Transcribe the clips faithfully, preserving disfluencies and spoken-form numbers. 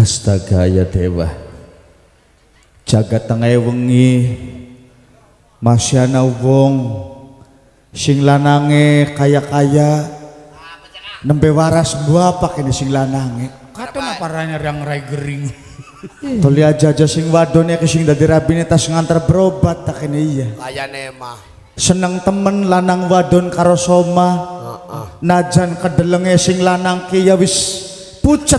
Astaga ya dewa, jagat tengah wengi masyana wong sing lanange kaya-kaya nembe waras gua apa kene sing lanange katon apa ranya yang rai gering toli aja aja sing wadone ke sing dadi rabine tas ngantar berobat tak kene iya kayane mah seneng temen lanang wadon karo soma uh, uh. najan kedelenge sing lanang ki ya wis pucet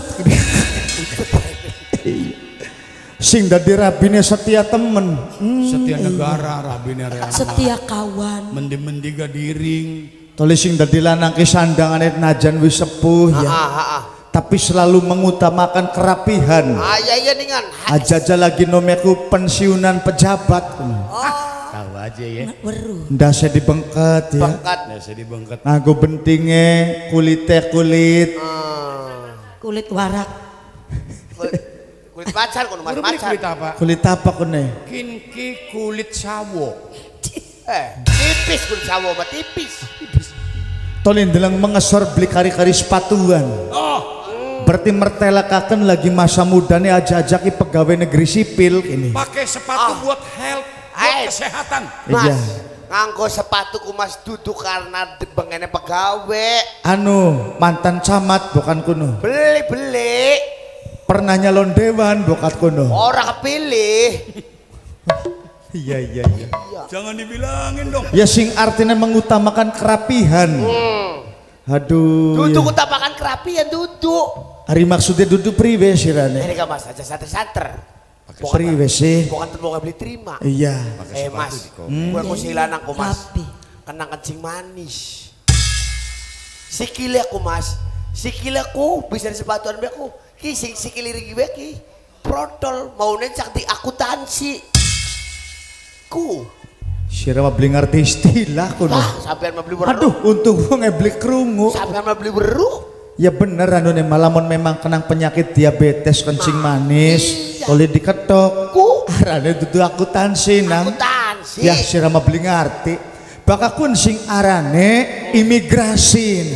sing dadi rabine setia temen hmm, setia negara rabine reama setia kawan mendi-mendi gadiring toli sing dadi lanang ki sandangane najan wis sepuh ya ha, ha, ha. tapi selalu mengutamakan kerapihan ah iya iya ningan aja-aja lagi nomeku pensiunan pejabat oh. tahu aja ya ndase dibengket ya bengket ndase dibengket nganggo bentinge kulite kulit uh. kulit warak kulit, kulit macan kono mas macan kulit apa kulit apa kene kinki kulit sawo eh tipis kulit sawo mah tipis tolin delang mengesor beli kari-kari sepatuan oh berarti mertelakaken lagi masa mudanya aja-aja ki pegawai negeri sipil ini pakai sepatu oh. buat health buat Ay. kesehatan mas iya. nganggo sepatuku mas duduk karena bengene pegawai anu mantan camat bukan kuno beli beli pernah nyalon dewan bukan kuno orang kepilih iya iya iya jangan dibilangin dong ya sing artinya mengutamakan kerapihan hmm. aduh duduk ya. utamakan kerapihan duduk hari maksudnya duduk priwe sih Rane ini kan mas aja santer-santer priwe sih bukan terbuka beli terima iya eh mas hmm. gue kusilan aku mas kenang kencing manis sikile aku mas sikile aku bisa di sepatuan beku ki sikile rigi beki protol mau nencak di akuntansi ku sira mah beli ngerti istilah kuno ah sampean mah beli beru aduh untung gua ngebeli kerungu sampean mah beli beru ya bener anu nih malamun memang kenang penyakit diabetes kencing manis boleh diketok ku arane dudu akuntansi nang akuntansi ya sira mah beli ngerti bakakun sing arane imigrasi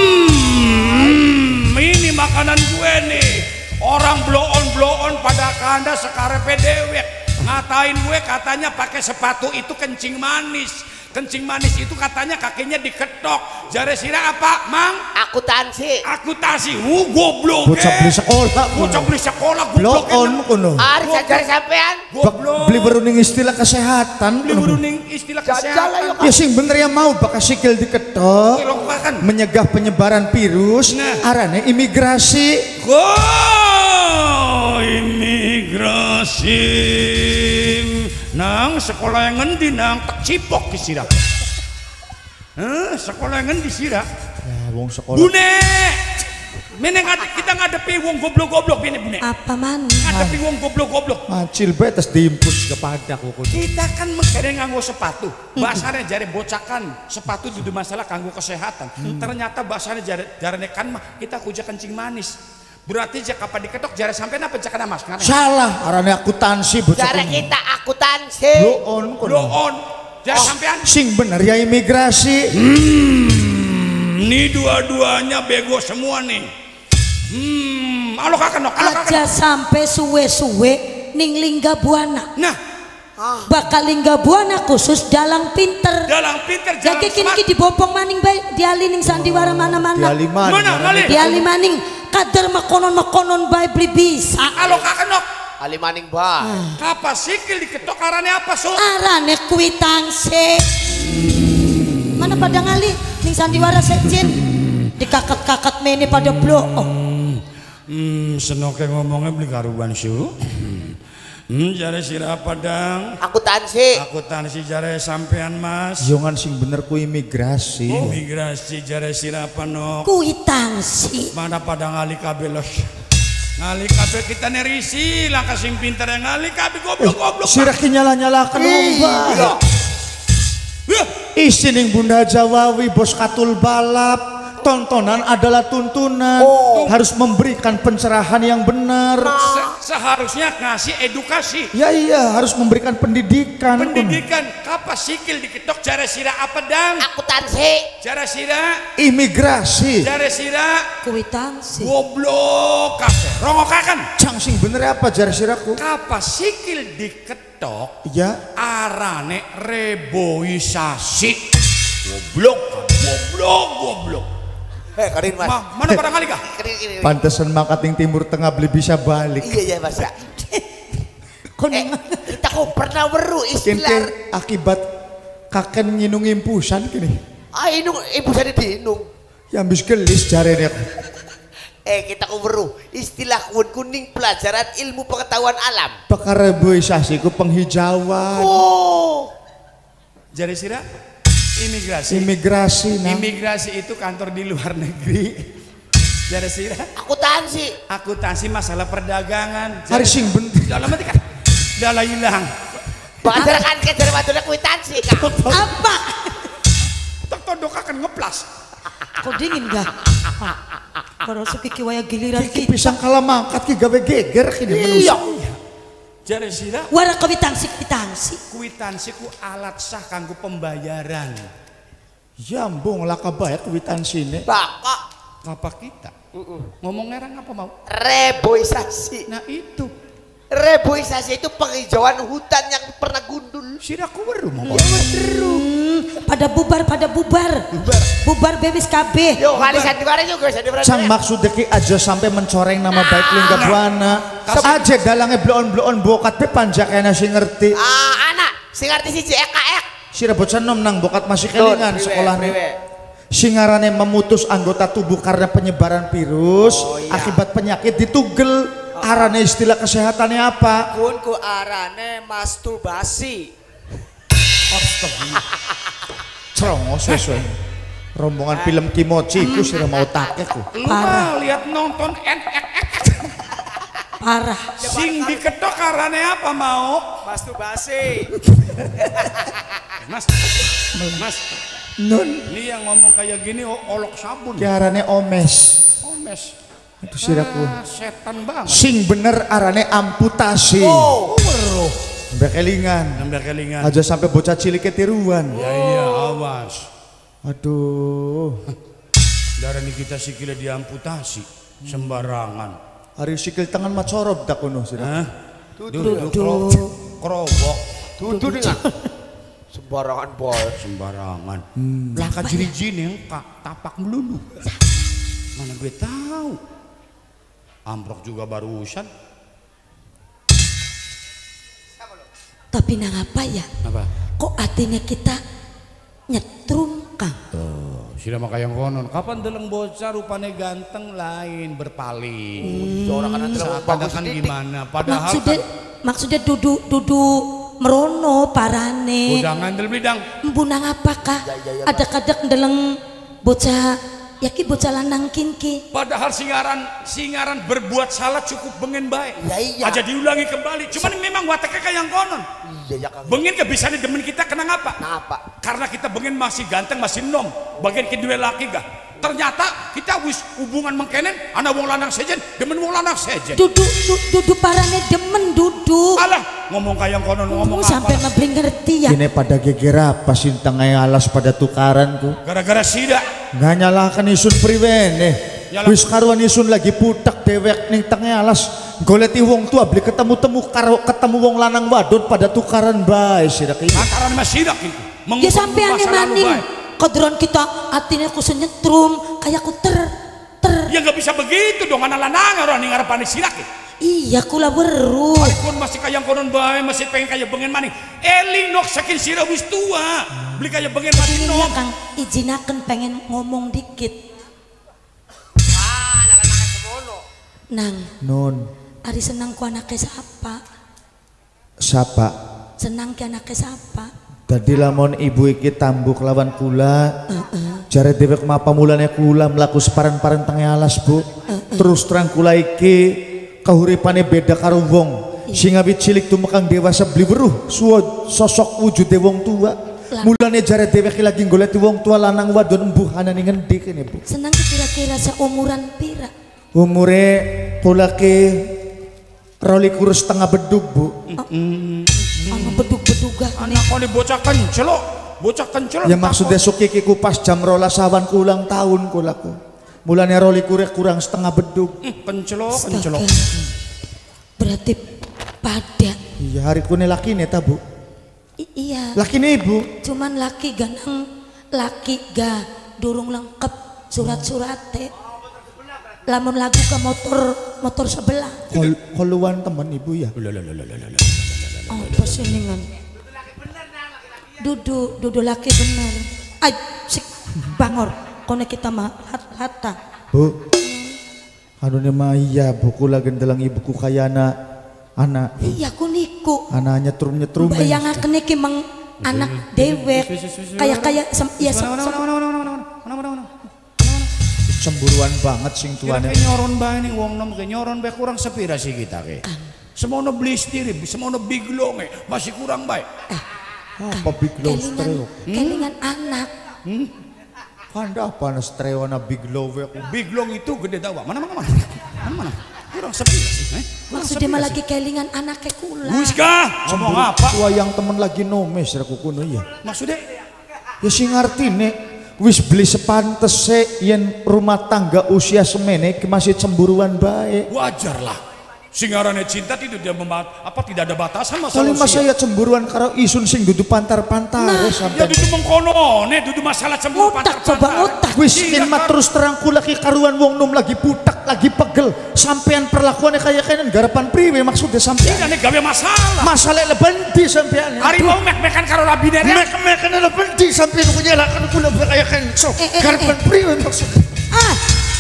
hmm, ini makanan gue nih orang blow on blow on pada kanda sekarepe dewek ngatain gue katanya pakai sepatu itu kencing manis kencing manis itu katanya kakinya diketok jare sira apa mang akuntansi akuntansi uh goblok bocah beli sekolah bocah beli sekolah blow on kuno ari sajare sampean goblok beli beruning istilah kesehatan beli beruning istilah kesehatan ya sing bener ya mau bakal sikil diketok menyegah penyebaran virus nah. Arane imigrasi oh imigrasi nang sekolah yang ngendi nang tak cipok ki sira eh sekolah yang ngendi sira ya wong sekolah bune mene kita ngadepi wong goblok-goblok bune bune apa man ngadepi wong goblok-goblok macil betes diimpus kepada kuku kita kan mengkere nganggo sepatu bahasanya jare bocakan sepatu dudu masalah kanggo kesehatan hmm. ternyata bahasanya jare jarane kan mah kita kuja kencing manis berarti jika kapan diketok jare sampai apa jakana mas salah arane akuntansi bocah jare kita akuntansi blow on blow on jare oh, sampean sing bener ya imigrasi hmm, ini dua-duanya bego semua nih hmm alo kakenok aja sampai suwe-suwe ning lingga buana nah ah. bakal lingga buana khusus dalang pinter dalang pinter jadi kini dibopong maning baik diali ning sandiwara mana-mana diali maning mana kali diali maning kader makonon-makonon baik beli bisa alo kakenok ali maning ba ah. Kapa sikil diketok arane apa so arane kuitangse hmm. mana pada ngali ning sandiwara sekjen dikakat-kakat mene pada blok oh. Hmm, senoke ngomongnya beli karuban su. Hmm, jare sira padang. Akuntansi. Akuntansi jare sampean mas. Jangan sing bener ku imigrasi. Oh. Imigrasi jare sira panok. Kuitansi. Mana padang ali kabelos. Ngali kabeh kita nerisi langkah sing pinter yang ngali kabeh goblok-goblok. Sira ki nyala-nyalakeun lomba. Isining Bunda Jawawi bos katul balap. Tontonan adalah tuntunan oh. harus memberikan pencerahan yang benar. Se seharusnya ngasih edukasi. Ya iya, harus memberikan pendidikan. Pendidikan, kapas sikil diketok jara sira apa dang? Akuntansi. Jara sira Imigrasi. jara sira Kuitansi. goblok kabeh. Rongokaken. Cang sing bener apa jar siraku? Kapas sikil diketok Ya, arane reboisasi. Goblok, goblok, goblok. Eh, Karin Mas. Ma, mana pada kali kah? Karin ini. pantesan makating timur tengah beli bisa balik. Iya ya Mas ya. Kon Eh, kita kok pernah weru Kente istilah. akibat kaken nginung impusan kini. Ah inung ibu saya diinung. Yang bis gelis jarene aku. Eh kita kok weru istilah kun kuning pelajaran ilmu pengetahuan alam. Pekareboisasi ku penghijauan. Oh. Jari sira imigrasi. Imigrasi nah. Imigrasi itu kantor di luar negeri. Jari sira Akuntansi. akuntansi masalah perdagangan. Hari sing bener. Dalam mati kan? Dalam hilang. Bahasa kan ke jare wadone kuitansi Kak. apa? Tok todok akan ngeplas. Kok dingin gak? Kalau sekiki waya giliran Iki kita. pisang kalah mangkat ki gawe geger kini manusia. Jari sira Wara kuitansi kuitansi. kuitansi ku alat sah kanggo pembayaran. Jambung lah kabaya kwitansinya. Bapak Apa kita? Ngomong ngerang apa mau? reboisasi. Nah itu. Reboisasi itu penghijauan hutan yang pernah gundul. Siraku weru mau. Hmm, pada bubar pada bubar. Bubar. Bubar bebis kabeh. Yo kali sandiwara juga sandiwara. Sang maksudnya ki aja sampai mencoreng nama baik lingga buana. Aja dalangnya bloon-bloon bokat be panjaknya sing ngerti. Ah anak sing arti siji Eka ek. Sira bocah nom nang bokat masih kelingan sekolahnya. Singarane memutus anggota tubuh karena penyebaran virus Oh, iya. akibat penyakit ditugel. Arane istilah kesehatannya apa? Kun ku arane masturbasi. Cerongos sesuai. Rombongan film Kimochi ku sira mau take ku. Lu mah lihat nonton N X X. Parah. Sing diketok karane apa mau? Masturbasi. Mas. Mas. Nun Ini yang ngomong kayak gini o- olok sabun. ki arane omes. Omes. Itu siraku. Ah, setan banget. Sing bener arane amputasi. Oh. Mbak kelingan. Nambah kelingan. Aja sampai bocah cilik ketiruan. Ya iya, awas. Aduh. Darah ini kita sikile diamputasi sembarangan. Hari sikil tangan mah corob tak kuno sira. Hah? Duduk. Kerobok Tutu dengan sembarangan boy. sembarangan. Lah kajiri yang kak tapak melulu. Mana gue tahu. Amprok juga barusan. Tapi nang apa ya? Apa? Kok artinya kita nyetrum Kang? Oh, sudah maka yang konon. Kapan deleng bocah rupanya ganteng lain berpaling. Orang kan Saat bagus kan titik. gimana? Padahal Maksudnya kan maksudnya dudu dudu merono parane. udah ngandel bidang. Mbunang apakah? Ya, ya, ya, Ada kadang deleng bocah yaki bocah lanang kinki. Padahal singaran singaran berbuat salah cukup bengen baik. Ya, iya. Aja diulangi kembali. Cuman memang wataknya kayak yang konon. Iya ya Kang. Bengen gak bisa demen kita kena ngapa? Kenapa? Karena kita bengen masih ganteng masih nom. Bagian kedua laki gak. Ternyata kita wis hubungan mengkenen anak wong lanang sejen demen wong lanang sejen. Dudu du- dudu parane demen dudu. Alah ngomong kayak yang konon ngomong Kamu sampai apa? ngebling ngerti ya. Kini pada geger apa sintangnya alas pada tukaranku. Gara-gara sida. Nggak nyalakan isun priwene. Yalah. Wis karuan isun lagi putak dewek ning tengah alas. Goleti wong tua beli ketemu temu karo ketemu wong lanang wadon pada tukaran bae sira ki. Lantaran masih dak itu. Ya sampai aneh maning. Kodron kita artinya ku senyetrum kayak ku ter ter. Ya gak bisa begitu dong anak lanang orang ning ngarepan sidak. Iya kula weru. Walaupun masih kayak konon bae masih pengen kayak bengen maning. Eling nok saking sira wis tua. Beli kayak bengen maning Ini nom. ya Kang izinakan pengen ngomong dikit. Ah, nalanang semono. Nang, Nun, ari senang ku anaknya siapa? siapa? Senang ke anaknya siapa? Tadi lamun ibu iki tambuk lawan kula. Jare dewek mapa mulane kula mlaku separan-paran tengah alas, Bu. Terus terang kula iki kahuripane beda karo wong. Sing awit cilik tumekang dewasa beli weruh suwo sosok wujude wong tua. Lah. Mulane jare dewek iki lagi goleti wong tua lanang wadon embuhanan ing ngendi kene, Bu? Senang ke kira-kira seumuran pira? Umure kula ki Rolikur setengah bedug bu. Anu bedug-bedugan Anak kau bocah kencelok, bocah kencelok. Ya maksudnya sukiki ku pas jam rolas awan ku ulang tahun ku laku. Mulanya rolikur kurang setengah bedug. Kencelok, kencelok. berarti pada Iya hari ku ini laki nih tabu. I- iya Laki nih ibu. cuman laki ganang laki ga durung lengkap surat-surat teh lamun lagu ke motor motor sebelah Kol koluan teman ibu ya. oh persiningan dudu dudu laki bener ay sik bangor kone kita mah hat- hata Bu. Anu nih mah iya buku lagi dalang ibuku kayana anak iya ku niku anaknya turun nyetrum. bayangaken iki mang anak dewek kayak kayak sem- iya sem- sem- Cemburuan banget sing Kira tuane. ke nyoron bae ning wong nom ke nyoron bae kurang sepira sih kita ke. Semono beli sendiri, semono biglong masih kurang baik. Apa big low kelingan stereo? kelingan anak Kanda apa na stereo na big low aku. Biglong itu gede dawa. Mana mana mana. Mana mana. Kurang sepira sih. Eh? maksudnya mah lagi kelingan anaknya kula Wis kah? Ngomong apa? Tua yang temen lagi nomes aku kuno ya. Maksudnya Ya sing artine wis beli sepantese yen rumah tangga usia semene ki masih cemburuan baik. wajar lah. Singarane cinta itu dia memat, apa tidak ada batasan Kali masalah masa usia. ya cemburuan karo isun sing dudu pantar-pantar Ya sampai dudu mengkono, nih dudu masalah cemburu otak coba otak wis Iya, yen mah kan? terus terang kula ki karuan wong nom lagi putak lagi pegel sampean perlakuannya kayak kenen garapan priwe maksudnya sampean Tidak nih gawe masalah. masalah lebenti sampean Hari mau mek-mekan karo rabine ya. mek mek kena lebenti sampean ku nyalakan kula kayak kenen so Eh, eh, eh, garapan priwe maksudnya ah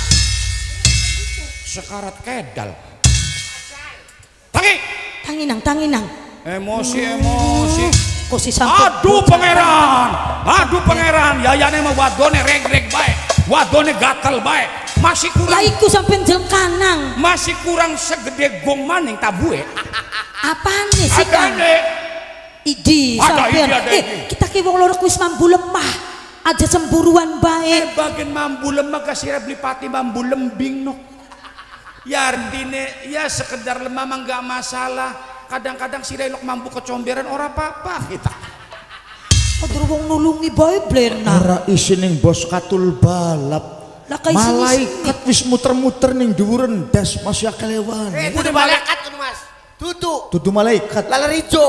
Sekarat kedal. Tangi. tanginang tanginang Emosi emosi. kok si sampai Aduh pangeran, aduh pangeran, yayane mah wadone reg-reg bae, wadone gatel bae, masih lah kurang, iku sampai jelkanang masih kurang segede gong maning tabue. apaan nih sih Ada kan nih, idi Ada sampean idi, ada eh idi. kita ki wong loro wis mambu lemah aja cemburuan eh baik bagian mambu lemah kasih beli pati mambu lembing no. Ya artine, ya sekedar lemah mah nggak masalah. Kadang-kadang si Relok mampu kecomberan ora apa-apa kita. Aduh wong nulungi bae blena ora isin ning bos katul balap lah kayak sini malaikat wis muter-muter ning dhuwuren das masih kelewan Eh, itu malaikat tuh mas. Tutu. dudu malaikat Laler hijau.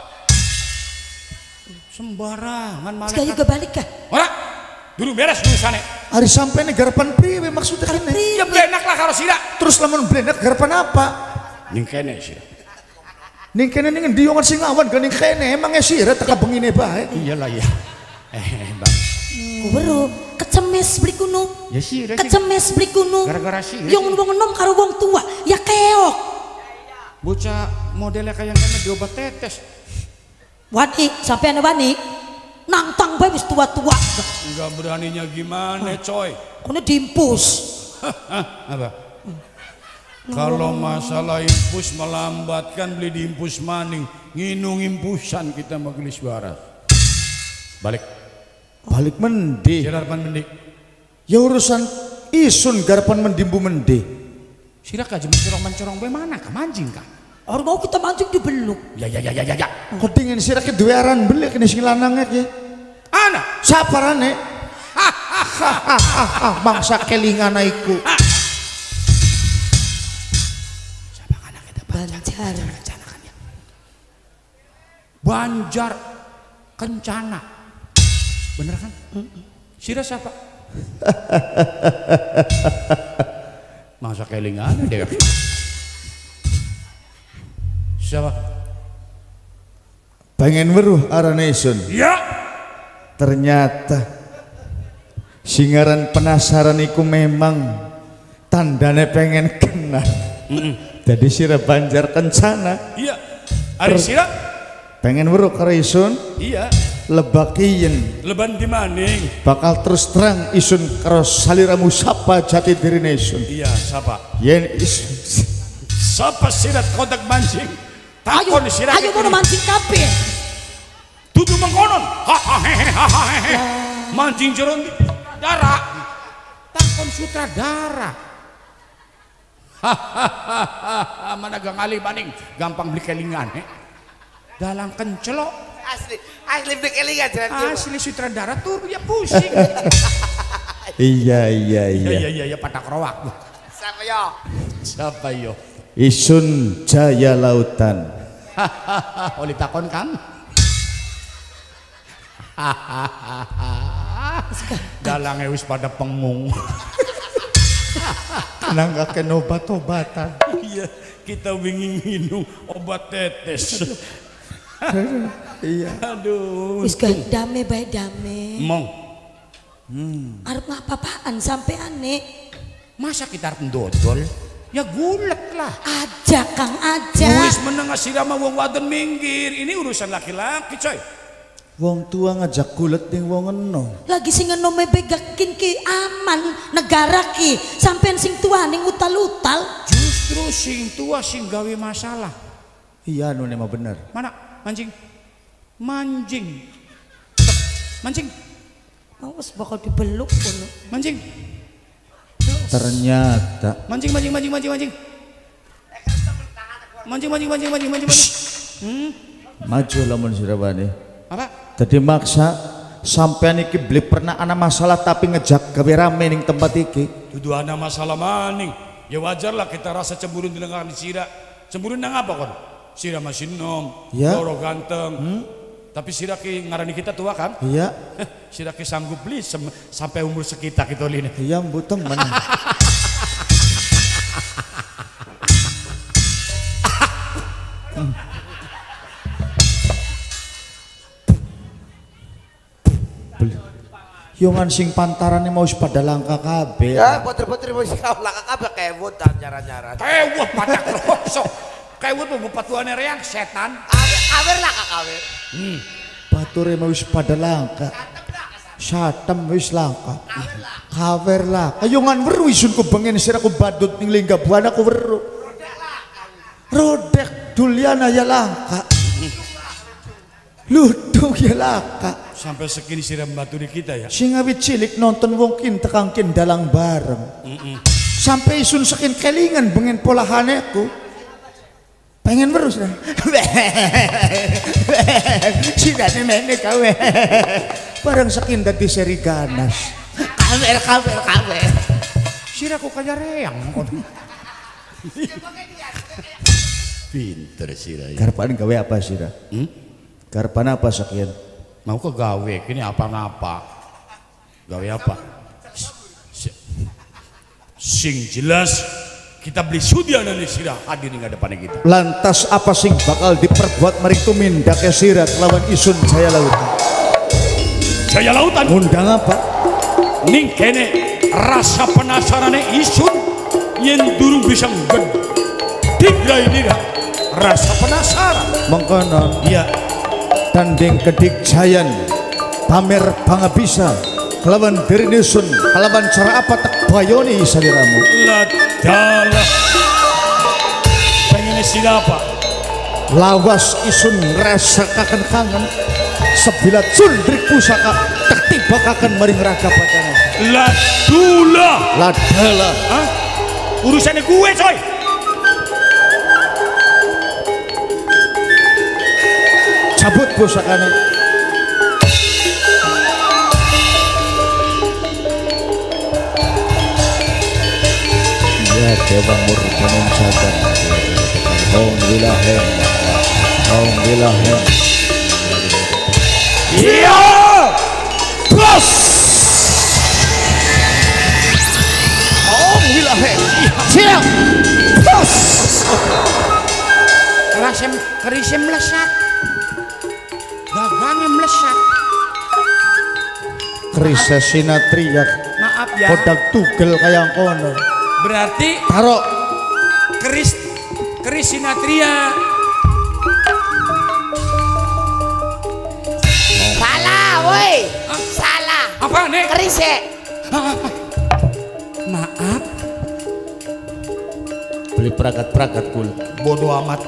Sembarangan sekali malaikat. juga balik kah Ora, dulu beres urusannya. hari sampai nih garapan priwe maksudnya kene Ya blenak lah karo sira. terus lamun blenak garapan apa Ning kene sih. ning kene ning endi wong sing awan ga ning kene emang sira teka bengine bae Iyalah ya. Eh, Bang. Kubero kecemes beli kuno Ya sih, kecemes beli kuno Gara-gara sih, yang wong enom karo wong tua ya keok bocah modelnya kayak kena diobat tetes. wani sampai ane wani nantang bae wis tua-tua Enggak beraninya gimana, coy? kono diimpus Hah, apa? Kalau masalah impus melambatkan beli diimpus maning, nginung impusan kita magelis waras. Balik. balik mende Sirapan mendik. ya urusan isun garapan mendimbu mende Sira kaje mencorong-mencorong bae mana ka mancing kah? orang mau kita mancing di beluk Ya ya ya ya ya. ya. kok dingin sira ke duwe aran beli kene sing lanangnya ki Ana. saparane hahaha bangsa kelingan iku Banjar Banjar Kencana. Bener kan? Sira siapa? Masa kelingan deh. Siapa? pengen weruh arane isun Ya. ternyata singaran penasaran iku memang tandane pengen kenal jadi sira Banjar Kencana Iya. Ari sira? pengen weruh karo isun Iya. lebakiyen Leban di maning. bakal terus terang isun karo saliramu sapa jati dirine isun Iya, siapa? yen isun Siapa sirat kodak mancing? ayo Takon sirat. ayo mau mancing kabeh Tutu mengkonon. Hahaha. Mancing jeron darah. Takon sutradara. Hahaha, mana gangali baning gampang beli kelingan eh. Dalang kencelok Asli, asli beli kelingan jalan. asli sutradara tuh ya pusing. Iya iya Iya iya. iya iya ya, patak rowak. Siapa yo? Siapa yo? Isun Jaya Lautan. Hahaha, oli takon kan? Hahaha. Dalangnya wis pada pengung. Nanggaken obat-obatan. Iya, kita ingin minum obat tetes. Iya. Aduh. Wis gak dame bae dame. Mong, Arep apa-apaan sampai aneh. masa kita harus dodol? Ya gulet lah. Aja Kang aja. Wis meneng sirama wong wadon minggir. Ini urusan laki-laki, coy. Wong tua ngajak kulet ning wong eno. Lagi sing enome begakin ki aman negara ki. Sampean sing tua ning utal-utal. Justru sing tua sing gawe masalah. Iya anu mah bener. Mana? Mancing. Mancing. Mancing. Awas bakal dibeluk kono. Mancing. Ternyata Mancing, mancing, mancing, mancing, mancing. Mancing, mancing, mancing, mancing, mancing, mancing. Hmm? maju lamun Surabaya. Apa? Jadi maksa sampean iki beli pernah ana masalah tapi ngejak gawe rame ning tempat iki. Dudu ana masalah maning. Ya wajar lah kita rasa cemburu dengan sira. Cemburu nang apa kon? Sira masih nom, Ya. loro ganteng. Hmm? Tapi sira ki ngarani kita tua kan? Iya. Sira ki sanggup beli sem- sampai umur sekitar kita ini. Iya mbu temen. Yongan sing pantarane mau pada langka kabeh. Ya, potri-potri mau sikap lakak apa kewut dan nyaran-nyaran. Kewut padak rosok. Kewut mau patuane reang setan. Awer, awer lakak awer. Bature mau pada langka. Satem wis langka. Kawer lah. Ayongan weru isun ku bengen siraku badut ning lingga buana ku weru. Rodek duliana ya langka. Ludung ya langka. Sampai segini siram batu di kita ya. Sing awit cilik nonton wong kin tekang kin dalang bareng. Sampai isun sakin kelingan bengen polahaneku. Pengen terus kan. Sidane mene kawe. Bareng sakin dadi seri ganas. Kawer kawer kawer. Siraku kaya reang. Pinter sira ya. Karpan gawe apa sira? Hmm? Karpan apa sakian? Mau ke gawe kini apa-apa. Gawe apa? S- Sing jelas kita beli sudiana nih sira hadir ning depan kita. Lantas apa sing bakal diperbuat maring tumindak sira lawan isun Jaya Lautan? Jaya Lautan Undang apa? ning kene rasa penasarane isun yen durung bisa ngedhigrai dira. Rasa penasaran. Mengkonon Iya. tanding kedik jayan pamer pangabisa kelawan dirisun kelawan cara apa tak bayoni saliramu Ladalah. Pengen siapa? lawas isun rasakan kangen sebilat sundrik pusaka tak tibakakan maring raga badana Ladula. ladala Hah? Urusannya gue coy. cabut pusakanya ya dewa murkanin sadar Hong wilahem Hong wilahem Iya. bos Hong wilahem siap bos Kelasem kerisem melesat. Dagangnya melesat. Krisa sinatria Maaf ya. kodak tugel kayang kono Berarti taro keris keris sinatria. Salah, woi. Salah. Apa nih? Kerise. Maaf. beli peragat-peragat kul Bodoh amat.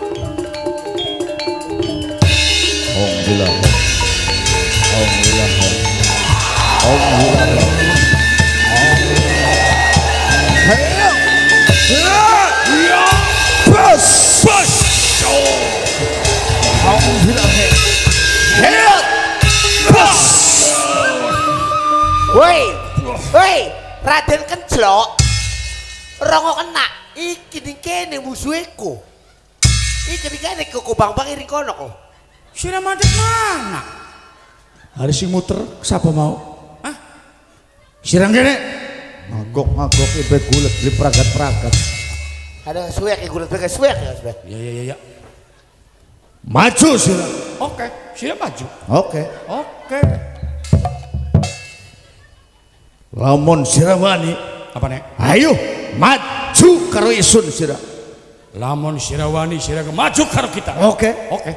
Hong wilahem Hong wilahem Hong wilahem Hong wilahem kene musuhku. Iki dikene kok bang-bang iri kono kok. Sira madep mana? Hari sing muter siapa mau? Hah? Sirang kene. Ngagok-ngagok ibe gulet beli peragat-peragat. Ada suek ya gulet pakai suek ya, suek. Ya ya ya ya. Maju sirang. Oke, sira maju. Oke. Oke. Lamun sira wani, Apa nek? ayo maju karo isun sira. Lamun sira wani sira maju karo kita. Oke. Oke.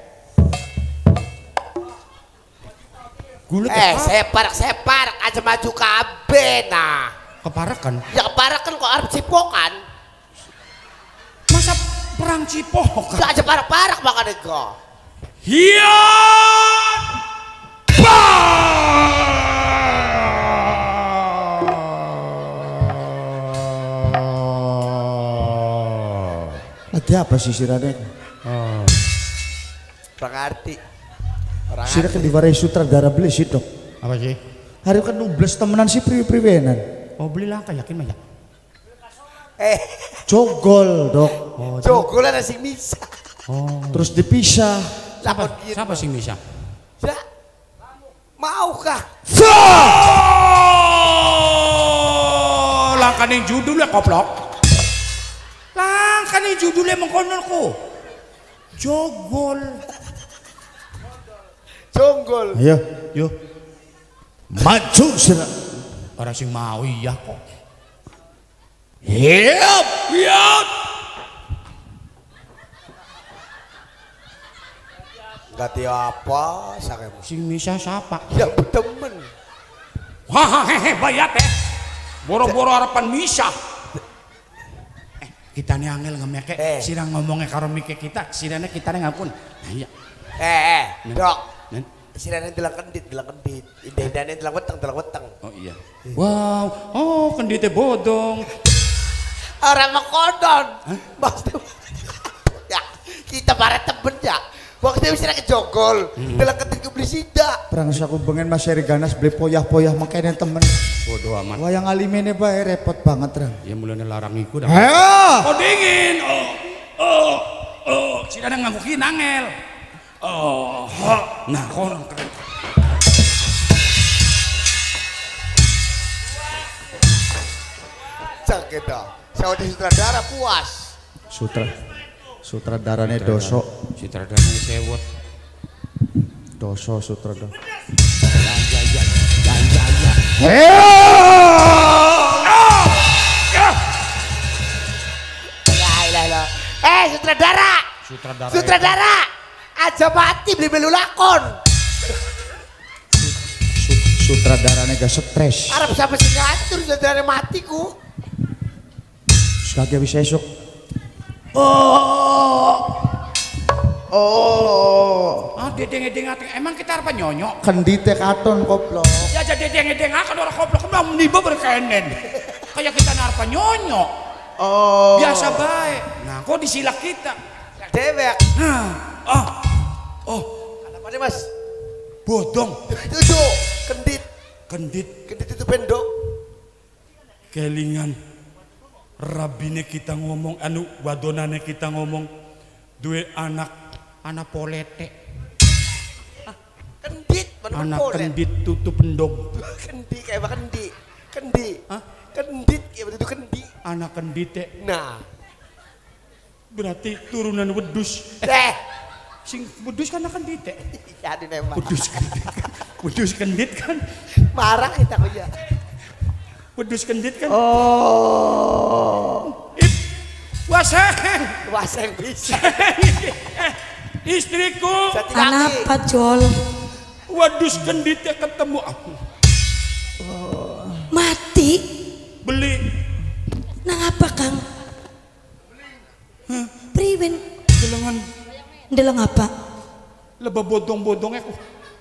Gulet Eh, apa? separak separak aja maju kabeh nah. Keparakan. Ya keparak kan kok arep cipokan. Masa perang cipok? Gak aja parak-parak makanya kok. Hiat! Ada apa sih sirane? Orang arti. Orang Sira kan diwarai sutradara beli sih dok. Apa sih? Hari kan nubles temenan si priwi-priwenan. Oh beli langka yakin mah ya? Eh, Jogol dok. Oh, jogolan asing misa. oh. Terus dipisah. Lapor Siapa, gitu. siapa sih bisa? Ya. Maukah? Oh, langka nih judulnya koplok. Langka nih judulnya mengkonon ku. Jogol. Jonggol. Ayo, Yo, maju sira. orang sing mau iya kok. Hiap. Hiat. Gak tahu apa, sakit. Sing bisa siapa? Ya temen. Wah, hehe, bayat eh. Boro-boro harapan misa. Eh, kita nih angel ngemeke, Eh. sirang ngomongnya karo mike kita, sirane kita nih ngapun. Nah, iya. Eh, eh, dok. Nen. Sirane telang kendit, telang kendit. Indah-indahnya telang weteng, telang weteng. Oh iya. Wow, oh kendite bodong. Orang makodon. Maksudnya, ya, kita para temen ya. Waktu itu sirane jogol, telang kendit ke beli sida. Perang saku bengen Mas Eri Ganas beli poyah-poyah makanya temen. Bodoh amat. Wayang alimene bae repot banget rang. Ya mulai larang iku dah. Ayo. Oh dingin. Oh, oh, oh. Sirane nganggukin angel. Oh, ha. Nah, kono keren. Sakit dah. Saya udah sutradara puas. Sutra. Sutradarane doso. Sutradaranya sewot. Doso sutradara. Jaya, jaya. Ya, ilah, ilah. Eh, sutradara. Sutradara. Sutradara. Aja mati beli belu lakon. Sutradarane gak stres. Arab siapa sih ngatur sutradara mati ku. Kagak bisa esok. Oh. Oh. Ah, dedeng-dedeng ateng. Emang kita apa nyonyok? Kendite katon koplok. Ya jadi dedeng-dedeng akan orang koplok kena meniba berkenen. Kayak kita narpa nyonyok. Oh. Biasa baik. Nah, kok disilak kita? Dewek. Nah, ah, oh, Apa nih mas? bodong, Itu kendit. kendit, Kendit itu pendok. kelingan. Rabine kita ngomong, anu wadonane kita ngomong, duwe anak, anak polete, Kendit. Mana anak polet. kendit tutup pendog, Kendi kayak apa kendi? Kendi. Hah? Kendit kayak betul kendi. anak kendite, Nah. berarti turunan wedus. Eh. Sing wedus kan anak kendite, Ya di nembak. wedus kendit, kan. wedus kendit kan, Marah kita kok ya. wedus kendit kan. Oh. Waseng, Wah saya bisa. istriku, Jati kaki. Kenapa Jol? wedus kenditnya ketemu. Mati? Beli Nang apa Kang? Priwen? gelengan Ndeleng apa? lebah bodong-bodongnya ku.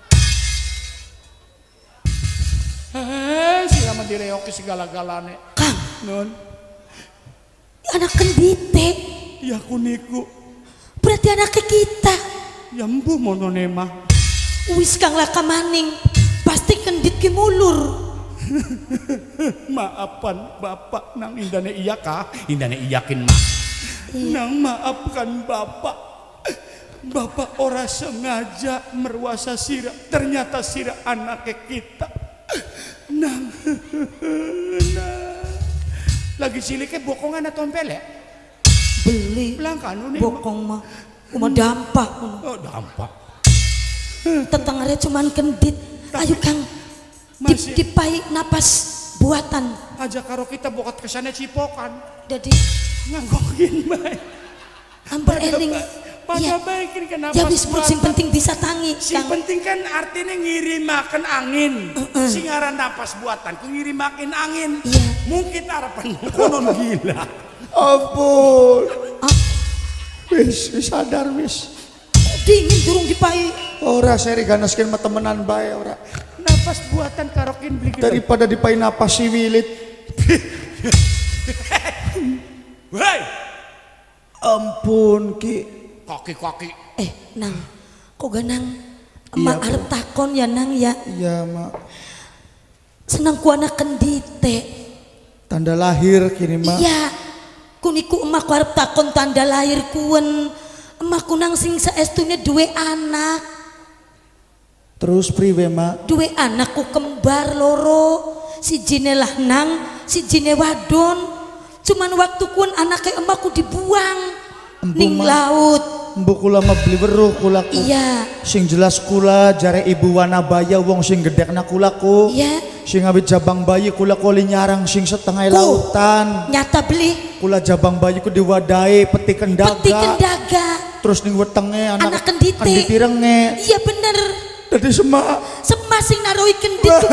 Hei, siapa direoki segala-galane. Kang, Non, anak kendite. ya kuniku, Berarti anaknya kita. ya mbuh mononema. Wis Kang laka maning. Pasti kendit ki mulur. Maafan bapak nang indane iya kah? Indane iyakin mah. Nang maafkan Bapak. Bapak ora sengaja merwasa sira. Ternyata sira anaknya kita. Nang. Nang. Lagi ciliknya bokongan atau tompel ya? Beli. Belangkan nih. Bokong mah. Uma dampak. Oh dampak. Tetangga cuman kendit. Ayo Kang. Masih. Dipai napas buatan. Aja karo kita bokat kesana cipokan. Jadi nganggokin baik. amber eling. Pada Iya. baik ini kenapa? Ya wis sing penting bisa tangi. Si penting kan artinya ngirimakan angin. Uh-uh. Si ngaran napas buatan ku ngirimakin angin. Iya. Mungkin harapan konon gila. Ampun. Ah, Wis, wis sadar wis. dingin durung dipai. Ora seri ganaskeun mah temenan bae ora. Napas buatan karokin beli kita. Daripada dipain napas si wilit. Hei, Ampun Ki. kaki-kaki. Eh, Nang. Kok ganang emak Iya, arep takon ya Nang ya. Iya mak. Senang ku anak kendite. Tanda lahir kini mak. Iya. Kuniku emak ku arep takon tanda lahir kuen. Emak ku nang sing saestune duwe anak. Terus priwe mak? Duwe anakku kembar loro. Si jine lanang, si jine wadon. Cuman waktu kun anaknya emakku dibuang Empu, ning Mak. laut. Embu kula mah beli weruh kulaku. Iya. Sing jelas kula jare ibu Wanabaya wong sing gedekna kulaku. Iya. Sing awit jabang bayi kula koli nyarang sing setengah Ku. lautan. Nyata beli Kula jabang bayi ku diwadahi peti kendaga. peti kendaga. Terus ning wetenge anak, Anak kendite. kenditi renge. Iya bener. Dadi semak. Semas sing naroi kendit ku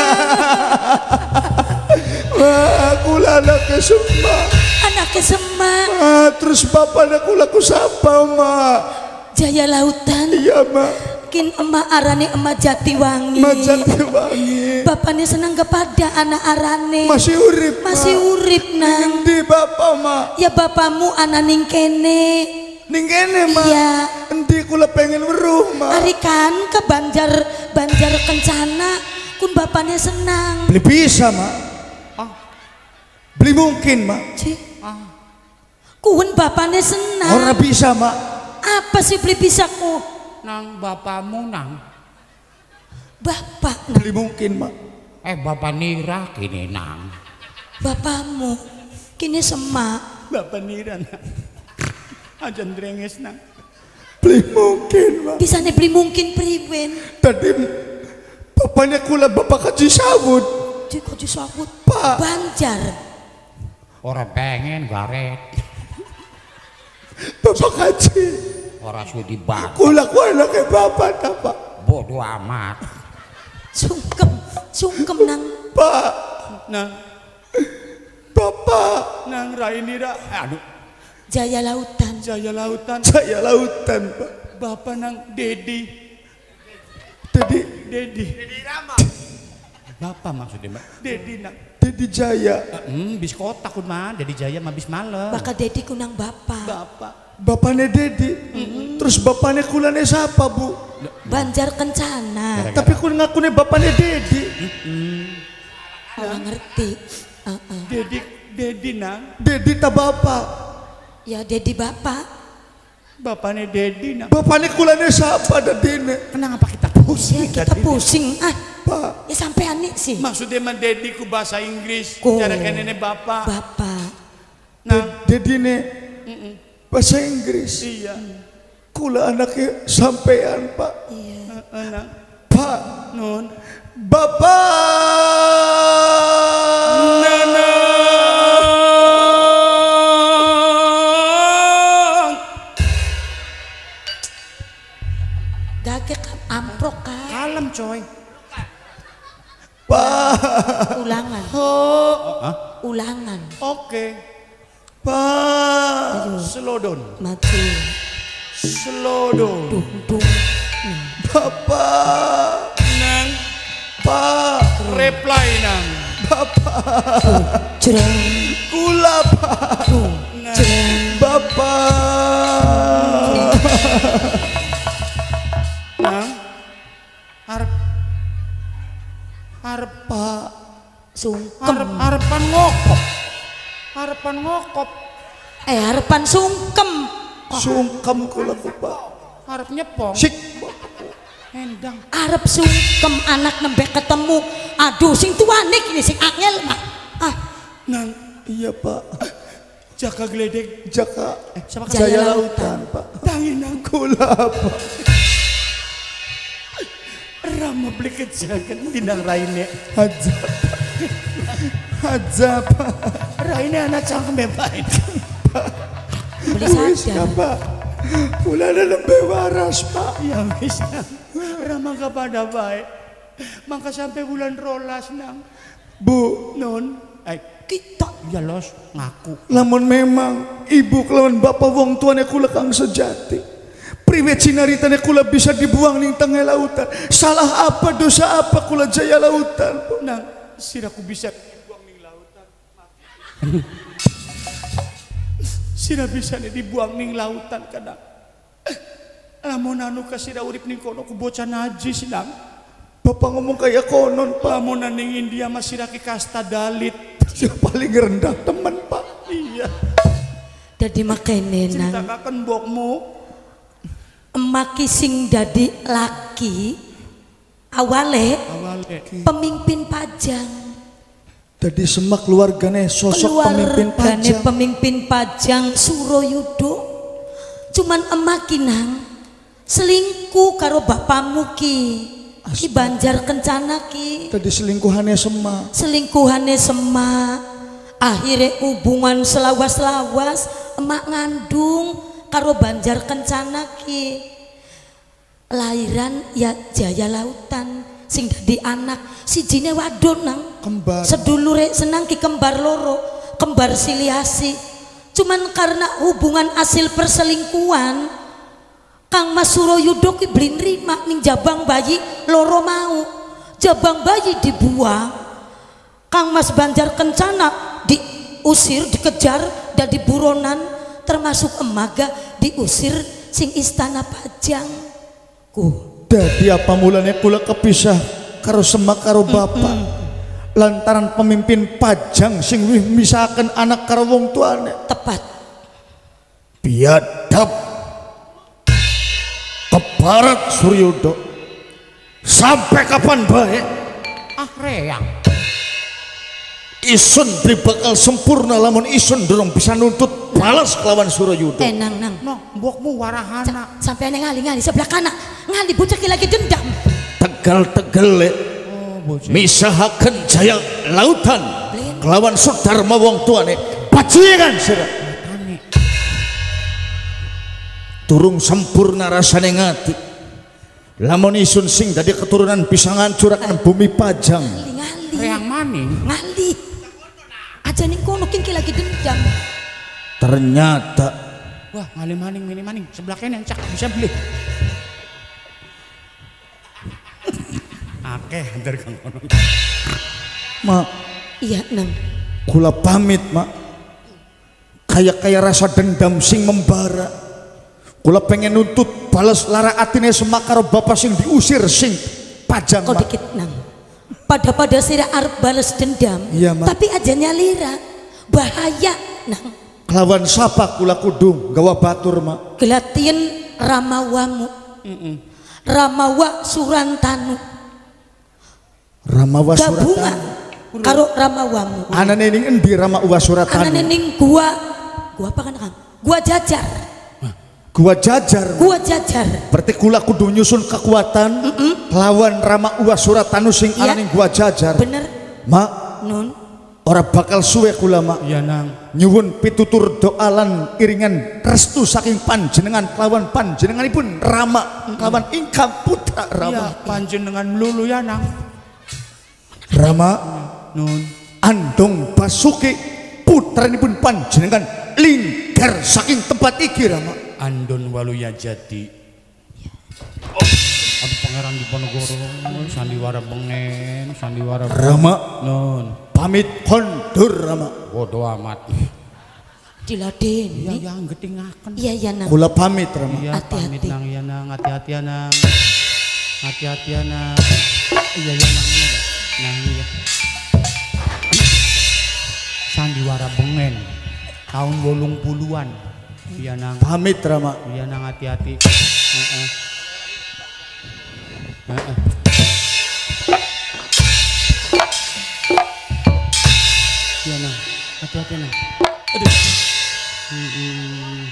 Wah, kula anaknya semak. anaknya semak. Ah, terus bapaknya kula ku sapa mak? Jaya lautan. Iya mak. Kin emak arane emak Jatiwangi. Majak wangi. Bapaknya senang kepada anak arane. Masih urip. Masih Mak. urip Nang. Endi bapak mak? Ya bapamu anak ning kene. Ning kene mak. Iya. Endi kula pengen weruh mak. Hari kan ke Banjar Banjar Kencana kun bapaknya senang. Beli bisa mak. Beli mungkin mak. Cik. Kun bapaknya senang. Ora bisa mak. Apa sih beli bisa ku? Nang bapamu nang. Bapak Nang. Beli mungkin mak. Eh bapak Nira kini nang. Bapamu kini semak. Bapak Nira nang. Ajan drenges nang. Beli mungkin mak. Bisa nih beli mungkin priwen. Tadi bapaknya kula bapak kaji sawut. Di kau disambut Pak. Banjar. Orang pengen garet. Bapak kaji. Orang sudi bak. Kula ku anaknya bapak apa? Bodoh amat. Sungkem, sungkem Nang. Pak. Nang, Bapak. nang Rainira. Aduh, Jaya lautan. Jaya lautan. Saya lautan pak. Bapak nang Dedi. Dedi. Dedi. Dedi Rama. Bapak maksudnya mbak. Dedi nang. Dedi Jaya. Hmm, bis kota kun mah. Dedi Jaya mah bis malam. Bakal dedi kunang bapak. Bapak. Bapaknya Dedi. Terus bapaknya kulane siapa bu? Banjar Kencana. Tapi kula ngakune bapaknya Dedi. Orang ngerti. Uh-uh. Dedi, Dedi nang. Dedi tak bapak. Ya dedi bapak. Bapaknya Dedi nang. Bapaknya kulane siapa Dedine? Kenapa kita Ya pusing? kita pusing. Ah, Pak. ya sampean nih sih. Maksudnya mah Dedi ku bahasa Inggris. Ku. Cara kenene bapak. Bapak. Nang. Dedine bahasa Inggris. Iya. Kula anaknya sampean pak. Iya. Nang. Pak. Nun. Bapak. Nanang. Gagek kan amprok kan. Kalem coy. Pak. Ulangan. Oh. Hah? Ulangan. Oke. Pak. Slow down. Maju. Slow down. Dung dung. Bapak. Nang. Pak. Reply nang. Jreng. Kula pak. Dung. Jreng. Bapak. Nang. Arep. Arep Pak. Sungkem. Arep arepan ngokop. Arepan ngokop. Eh harapan sungkem. Sungkem kula ku Pak. Arep nyepong. Sik Endang. Arep sungkem anak nembe ketemu. Aduh sing tuane kini sing angel mah. Ah, Nang iya Pak. Jaka Gledek. Jaka Eh, siapa Jaya Jaya Lautan. Lautan Pak. Tangi nang Kula Pak. Rama beli kejagan tinang Raine. Haja Haja Pak. Raine anak cangkem baik. beli Wis saja. Pak. Kula ada lembe waras Pak. Ya wis nang. Rama kepada baik. Mangka sampai bulan rolas nang. Bu, Non. Eh, Kita ya los ngaku. lamun memang ibu kelawan bapak wong tuane kula kang sejati. Priwet sinaritane kula bisa dibuang ning tengah lautan. Salah apa dosa apa kula Jaya Lautan? Nang siraku bisa dibuang ning lautan. Sira bisa dibuang ning lautan kadang. Lamun anu ka sira urip ning kono ku bocah najis nang. Bapak ngomong kayak konon Pak. Lamun ning India mah sira ki kasta dalit. Yang paling rendah teman Pak. Iya. dadi makene nang. Ceritakan mbokmu. Emaki sing dadi laki awale Awalnya. pemimpin pajang. Jadi semak keluargane sosok pemimpin Keluargane pajang. pemimpin pajang Suroyudo. Cuman emaki nang selingkuh karo bapakmu ki. Ki Banjar Kencana ki. Tadi selingkuhannya Sema. Selingkuhannya Sema. Akhirnya hubungan selawas-lawas emak ngandung karo Banjar Kencana ki. Lahiran ya Jaya Lautan sing dadi anak sijine wadon nang. Kembar. Sedulure senang ki kembar loro, kembar siliasi. Cuman karena hubungan hasil perselingkuhan Kang Mas Suroyudo ki beli nerima ning jabang bayi loro mau. Jabang bayi dibuang. Kang Mas Banjar Kencana diusir, dikejar dan diburonan, termasuk emaga diusir sing istana pajang. Ku. Dadi apa mulanya kula kepisah karo semak karo bapak. Lantaran pemimpin pajang sing wih misahaken anak karo wong tuane. Tepat. Biadab keparat Suryodo. Sampai kapan baik? Ah reang. Isun beri bakal sempurna lamun isun dorong bisa nuntut balas kelawan Suryodo. Eh nang nang. No, mbokmu warahana. Sampai aneh ngali-ngali sebelah kanan. Ngali bocah ki lagi dendam. Tegal-tegel misahaken Jaya Lautan kelawan Sudarma wong tuane bajingan sira. Turung sempurna rasane ngati. Lamun isun sing dadi keturunan bisa ngancuraken bumi pajang. Ngali. Reang maning. Ngali. Aja ning kono ki lagi dendam. Ternyata Wah, ngali maning, mini maning. Sebelah kene cak bisa beli. Akeh antar kang kono. mak Iya nang. kula pamit mak. Kayak kayak rasa dendam sing membara. Kula pengen nuntut balas lara atine semak karo bapak sing diusir sing pajang Kau mak. dikit nang. Pada-pada sira arep bales dendam. Iya, Mak. Tapi aja nyalira. Bahaya nang. Kelawan sapa kula kudu gawa batur mak. Gelatin Ramawamu. Ramawa Surantanu. Ramawa Gabungan Suratan. karo Ramawamu. Anane ning endi Ramawa Suratan? Anane ning gua. Gua apa kan Kang? Gua Jajar. Gua Jajar. Gua Jajar. Berarti kula kudu nyusun kekuatan lawan Ramawa Suratanu sing Iya. ana ning Gua Jajar. Bener. Mak, Nun. ora bakal suwe kula mak. Iya nang. Nyuwun pitutur doalan iringan restu saking panjenengan kelawan panjenenganipun Rama kelawan ingkang putra Iya Rama. panjenengan melulu ya nang. Rama Nun. andong Basuki putranipun panjenengan linggar saking tempat iki Rama. Andon Waluya jadi. Aduh pangeran Diponegoro, sandiwara bengen, sandiwara Rama Nun. pamit kondur Rama. Bodoh amat. Diladeni. Iya yang getingaken. Iya iya nang. Kula pamit Rama. Iya Hati-hati. pamit nang ya nang, hati-hati ya nang. Hati-hati ya nang. Iya ya nang iya. Nang iya. Sandiwara bengen. tahun wolung puluhan. Iya nang. Pamit Rama. Iya nang hati-hati. Heeh. Heeh. Iya nang, hati-hati nang. Aduh. Hmm.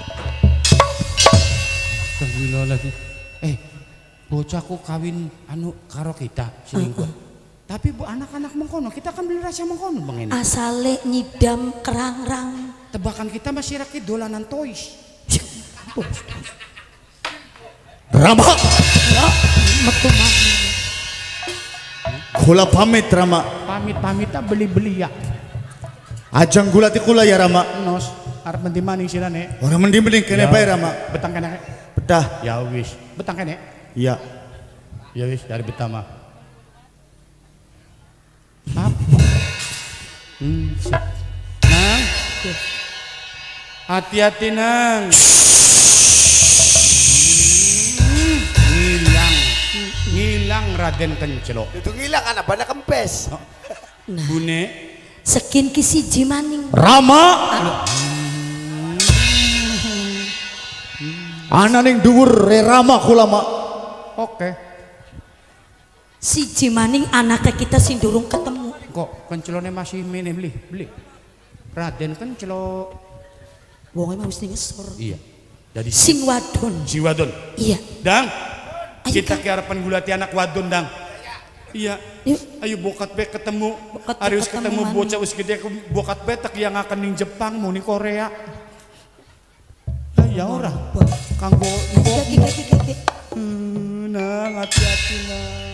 Astagfirullahaladzim. Eh, bocahku kawin anu karo kita selingkuh. Tapi bu anak-anak mengkono, kita kan beli rasa mengkono bang ini. Asale nyidam kerang-rang. Tebakan kita masih rakit dolanan toys. Rama. Ya, metu maneh. Kula pamit Rama. Pamit-pamit tak beli-beli ya. Ajang gula ti kula ya Rama. Nos, arep menti maning sirane. Orang mending-mending kene bae Rama. Betang kene. Bedah. Ya wis, betang kene. Iya. Ya wis dari betama. Apa? Hmm, sip. Nang. Hati-hati nang. Hmm, Ngilang. Ngilang Raden Kencelo. Itu ngilang anak bana kempes. Nah, Bune. sekin ki siji maning. Rama. Ana ning dhuwur re Rama kula mak. Oke. Siji maning anaknya kita sing durung ketemu. Kok Kencelone masih mene beli, beli. Raden Kencelo. Wonge mau mesti ngesor. Iya. Jadi Sing wadon. si wadon. Iya. Dang. Ayo, Kita Kang. ke harapan gulati anak wadon dang. Iya. Yuk. Ayo bokat be ketemu. Bokat be Arius ketemu ketemu mana? bocah wis gede bokat be tak yang akan ning Jepang mau ning Korea. Ya ora. Kanggo Kiki kiki kiki. Hmm, nang hati-hati nang.